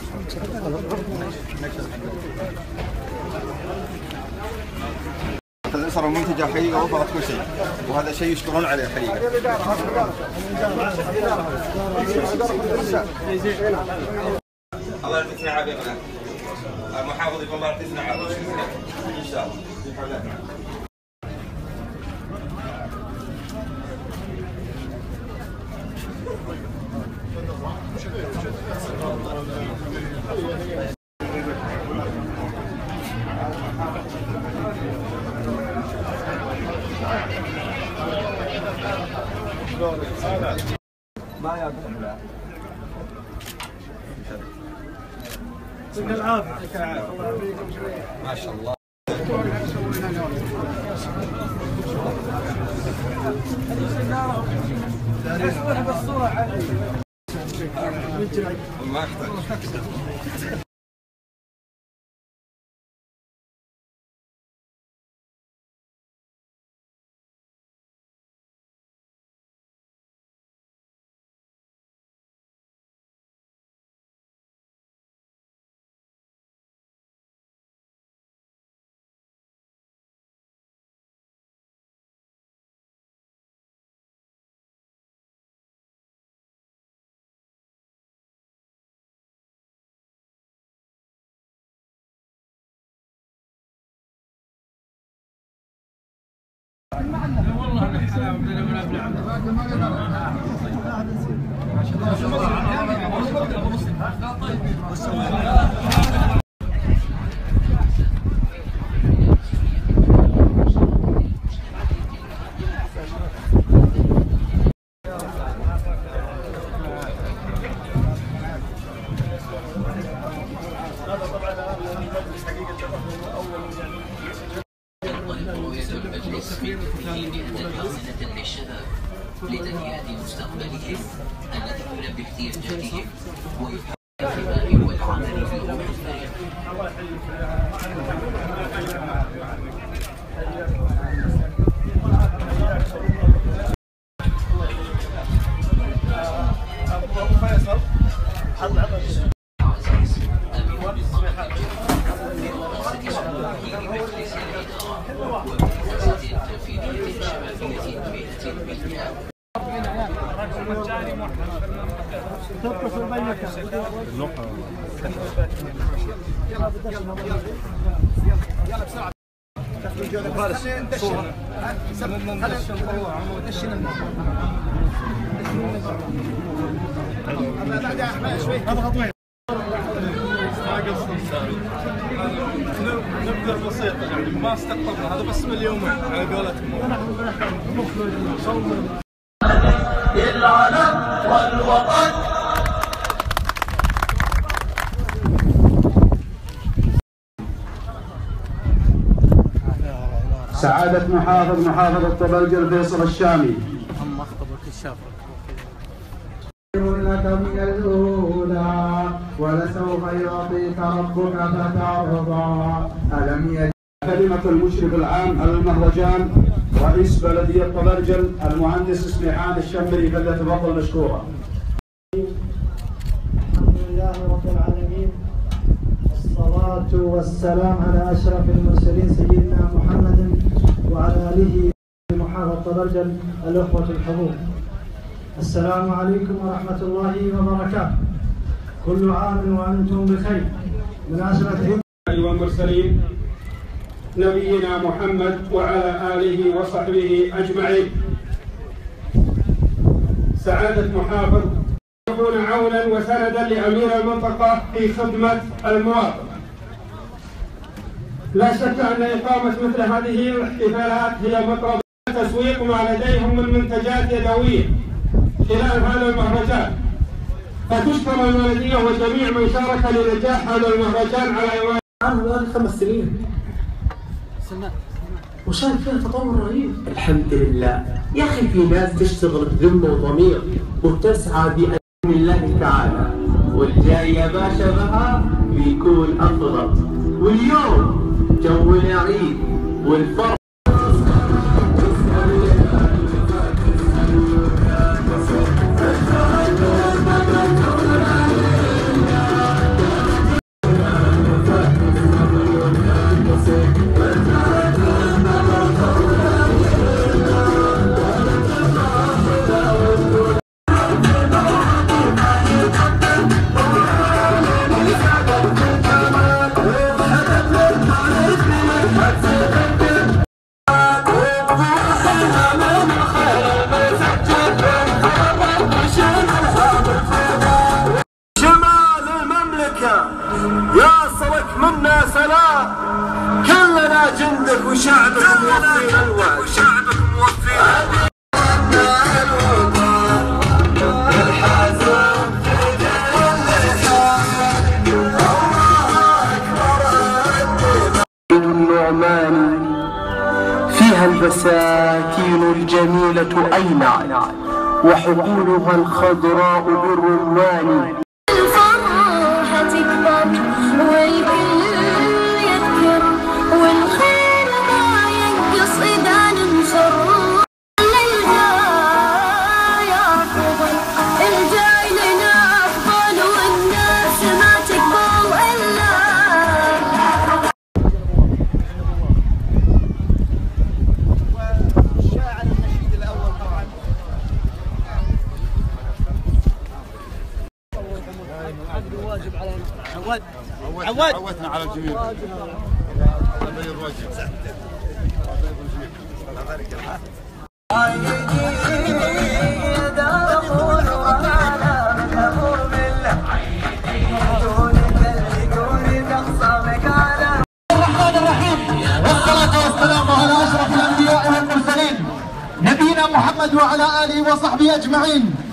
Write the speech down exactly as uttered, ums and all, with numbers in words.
الأسرة منتجة حقيقة وفرت كل شيء، وهذا شيء يشكرون عليه حقيقة. الله يعطيك عافية يا المحافظ يقول الله يعطيك عافية إن شاء الله. ما يعطيكم العافية. ما شاء الله. ما يحتاج. والله انا من ابن للشباب لتهيئة مستقبلهم الذي يلبي احتياجاتهم ويفهم الانتماء والعمل في روح الفريق. نبذر بسيطة يعني ما استقطبنا هذا بس مليومين على قولتهم. العلم والوطن. سعادة محافظ محافظة طبلجل فيصل الشامي. هم اخطبوا كشاف لك من الأولى ولسوف يعطيك ربك فترضى. ألم يجد كلمة المشرف العام على المهرجان رئيس بلدية طبلجل المهندس سميحان الشمري فليتفضل مشكورا. الحمد لله رب العالمين والصلاة والسلام على أشرف المرسلين سيدنا محمد وعلى آله محافظ طبلجل الأخوة الحضور. السلام عليكم ورحمة الله وبركاته. كل عام وأنتم بخير. مناسبة والمرسلين نبينا محمد وعلى آله وصحبه أجمعين. سعادة محافظ يكون عونا وسندا لأمير المنطقة في خدمة المواطن. لا شك أن إقامة مثل هذه الاحتفالات هي مطرب تسويق ما لديهم من منتجات يدوية خلال هذا المهرجان، فتشكر البلدية وجميع من شارك لنجاح هذا المهرجان على إيمان. عام خمس سنين وشايف فيها تطور رهيب. الحمد لله يا أخي، في ناس تشتغل بذمة وضمير وتسعى بأمر الله تعالى، والجاي يا باشا بها بيكون أفضل. واليوم جو العيد والفرح يا صلك منا سلام، كلنا جندك وشعبك موفين الوعد، وشعبك موفين الوعد. النعمان فيها البساتين الجميلة أينع، وحقولها الخضراء بالرمان. الفرحة تكبر والكل يذكر، والخير ما ينقص إذا ننشر. الجاي أفضل، الجاي لنا أفضل، والناس ما تقبل إلا. والشاعر النشيد الأول طبعا واجب علينا. عود عود عودنا على الجميل. الرحمن الرحيم، والصلاة والسلام على أشرف الأنبياء والمرسلين نبينا محمد وعلى آله وصحبه أجمعين.